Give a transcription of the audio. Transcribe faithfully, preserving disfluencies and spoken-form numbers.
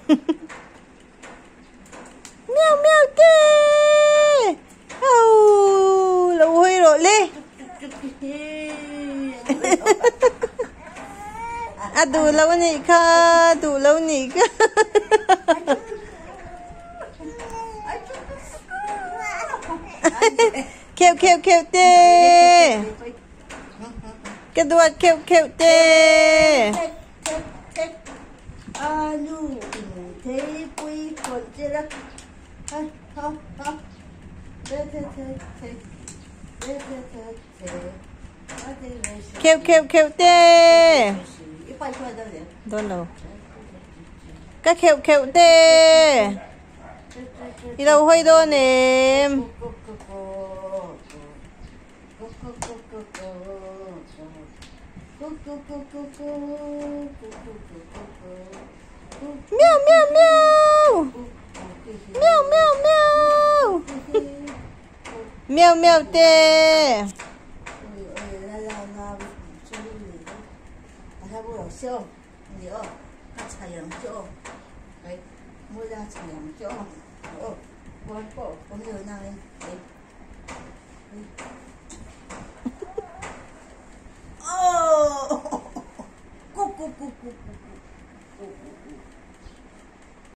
Mèo mèo tê. Ô, lâu huy rồi đi. À đủ lâu nhỉ cơ, đủ lâu nhỉ cơ. Kêu kêu kêu tê. Cái đuôi kêu kêu tê. Anu, thế quý còn chưa đó. Không, không, không. Thế, thế, thế, thế. Thế, thế, thế, thế. Kêu kêu kêu tê. Phải qua đâu vậy? Don't know. Cái kêu kêu tê. Đi đâu huy đô nè. Meow meow meow. Meow meow meow. Meow meow tê. 쇼, 이요. 차영 쇼. 네, 모자 차영 쇼. 어, 뭐, 뭐, 오늘 나는. 네.